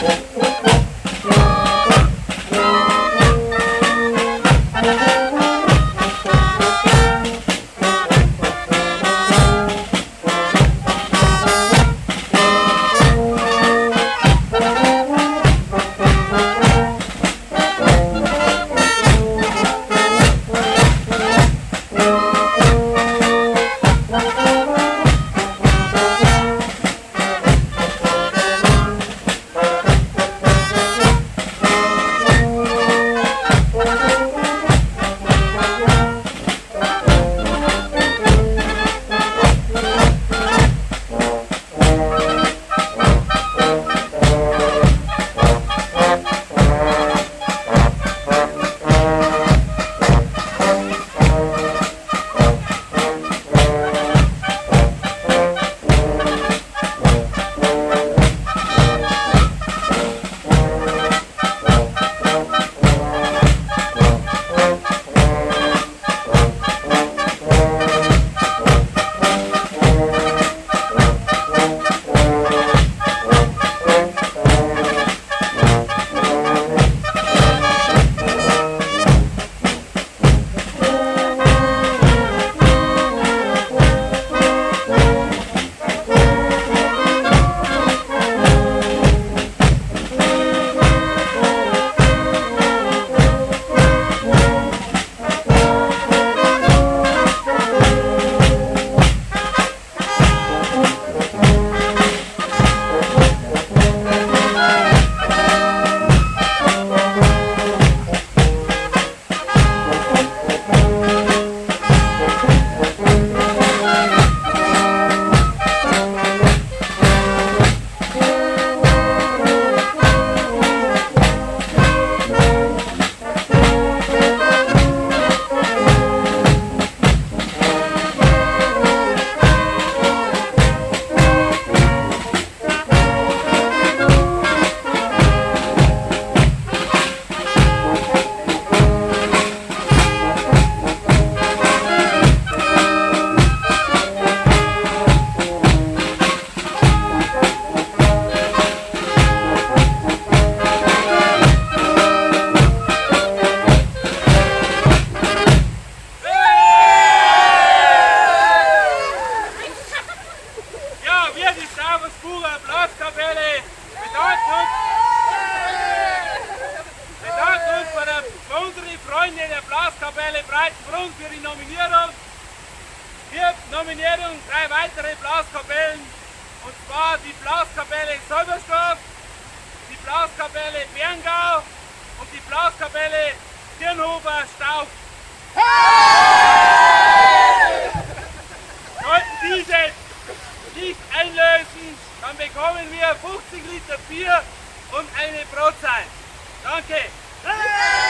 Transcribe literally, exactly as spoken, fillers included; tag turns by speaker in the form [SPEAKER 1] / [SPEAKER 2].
[SPEAKER 1] Freunde der Blaskapelle Breitenbrunn für die Nominierung. Vier Nominierungen, drei weitere Blaskapellen, und zwar die Blaskapelle Solberstadt, die Blaskapelle Berngau und die Blaskapelle Dirnhofer-Stauf. Sollten diese nicht einlösen, dann bekommen wir fünfzig Liter Bier und eine Brotzeit. Danke!